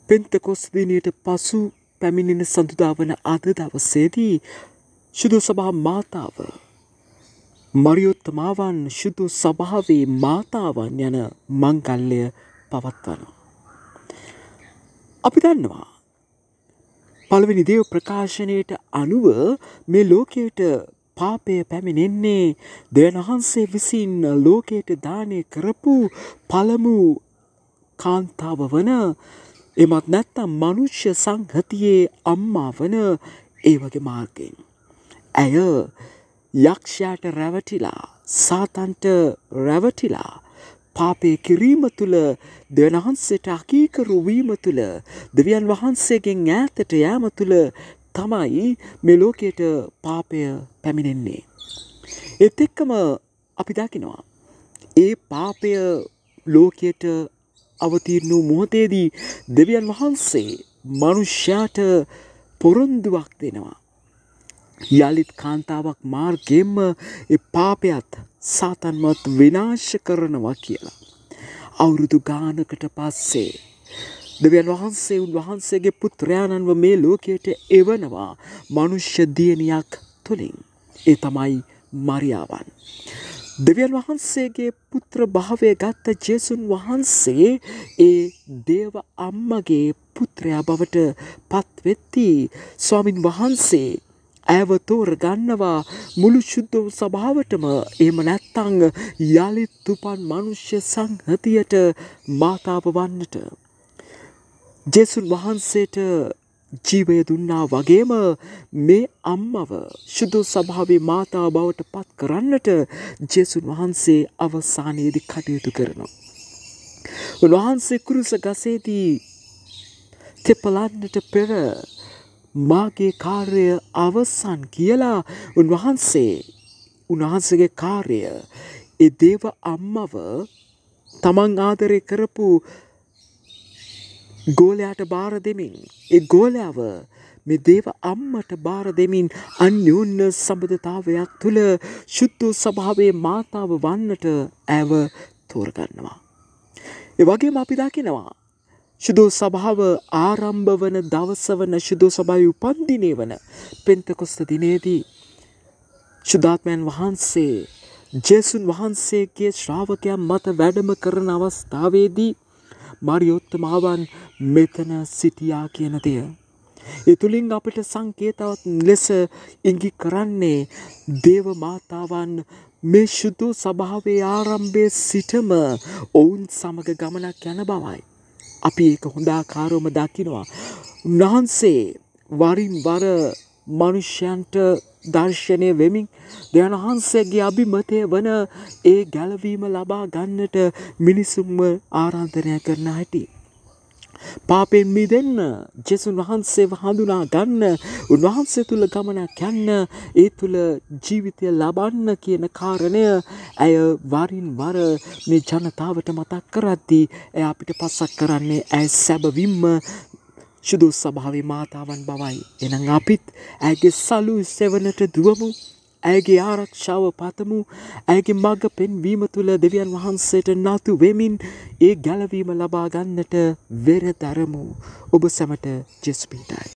පෙන්තකොස් දිනයට පසු පැමිණෙන සඳුදා වන අද දවසේදී ශුද්ධ සභා මාතාව මරියොත්තමාවන් ශුද්ධ සභාවේ මාතාවන් යන මංගල්‍ය පවත්වනවා. අපි දන්නවා පළවෙනි දේව ප්‍රකාශනයට අනුව මේ ලෝකයට පාපය පැමිණෙන්නේ දෙවියන් වහන්සේ විසින් ලෝකයට දානය කරපු පළමු කාන්තාව වන එමත් නැත්නම් මනුෂ්‍ය සංහතියේ අම්මා වන ඒ වගේ මාර්ගයෙන්. ඇය යක්ෂයාට රැවටිලා සාතන්ට රැවටිලා පාපය කිරීම තුළ දෙවියන් වහන්සේට අකීකරු වීම තුළ දෙවියන් වහන්සේගෙන් ඈතට යාම තුළ තමයි මේ ලෝකයට පාපය පැමිණෙන්නේ. ඒත් එක්කම අපි දකිනවා ඒ පාපය ලෝකයට අවතීර්ණ වූ මොහොතේදී දෙවියන් වහන්සේ මනුෂ්‍යයාට පොරොන්දුවක් දෙනවා. යලිත් කාන්තාවක් මාර්ගයෙන්ම ඒ පාපයත් සාතන්වත් විනාශ කරනවා කියලා. අවුරුදු ගානකට පස්සේ දෙවියන් වහන්සේ උන්වහන්සේගේ පුත්‍රයාණන්ව මේ ලෝකයට එවනවා මනුෂ්‍ය දියණියක් තුලින්. ඒ තමයි මරියාවන්. දෙවියන් වහන්සේගේ පුත්‍ර භාවය ගත්ත ජේසුන් වහන්සේ ඒ දේව අම්මගේ පුත්‍රයා බවට පත්වෙද්දී ස්වාමින් වහන්සේ ඇව තෝර ගන්නවා මුළු ශුද්ධ සභාවටම එහෙම නැත්නම් යලිත් උපන් මනුෂ්‍ය සංහතියට මාතාව වන්නට. ජේසුන් වහන්සේට ජීවය දුන්නා වගේම මේ අම්මව ශුද්ධ සභාවේ මාතාව බවට පත් කරන්නට ජේසුන් වහන්සේ අවසානයේදී කටයුතු කරනවා. උන්වහන්සේ කුරුස ගසේදී තෙපලන්නට පෙර මාගේ කාර්යය අවසන් කියලා උන්වහන්සේගේ කාර්යය ඒ දේව අම්මව තමන් ආදරය කරපු ගෝලයාට බාර දෙමින් ඒ ගෝලයාව මේ දේව අම්මට බාර දෙමින් අන්‍යෝන්‍ය සම්බන්ධතාවයක් තුළ ශුද්ධ සභාවේ මාතාව වන්නට ඇව තෝරගන්නවා. ඒ වගේම අපි දකිනවා ශුද්ධ සභාව ආරම්භ වන දවස වන ශුද්ධ සභාවේ උපන්දිනය වන පෙන්තකොස්ත දිනේදී ශුද්ධාත්මයන් වහන්සේ ජේසුන් වහන්සේගේ ශ්‍රාවකයන් මත වැඩම කරන අවස්ථාවේදී මරියොත්තමාවන් මෙතන සිටියා කියන දෙය. ඒ තුලින් අපිට සංකේතවත් ලෙස ඉඟි කරන්නේ දේව මාතාවන් මේ ශුද්ධ සභාවේ ආරම්භයේ සිටම ඔවුන් සමග ගමනක් යන බවයි. අපි ඒක හොඳ ආකාරවම දකිනවා. උන්වහන්සේ වරින් වර මනුෂ්‍යයන්ට දර්ශනය වෙමින් දෙවියන් වහන්සේගේ අභිමතය වන ඒ ගැලවීම ලබා ගන්නට මිනිසුන්ව ආරාධනය කරන හැටි. පාපෙන් මිදෙන්න ජේසුන් වහන්සේව හඳුනා ගන්න උන්වහන්සේ තුල ගමනක් යන්න ඒ තුල ජීවිතය ලබන්න කියන කාරණය ඇය වරින් වර මේ ජනතාවට මතක් කරද්දී එය අපිට පසක් කරන්නේ ඇය සැබවින්ම ශුද්ධ සභාවේ මාතාවන් බවයි. එහෙනම් අපිත් ඇයගේ සලු සෙවණට දුවමු. ඇයගේ ආරක්ෂාව පතමු. ඇයගේ මඟ පෙන්වීම තුළ දෙවියන් වහන්සේට නතු වෙමින් ඒ ගැලවීම ලබා ගන්නට වෙර දරමු. ඔබ සැමට ජෙස් පීඩයි.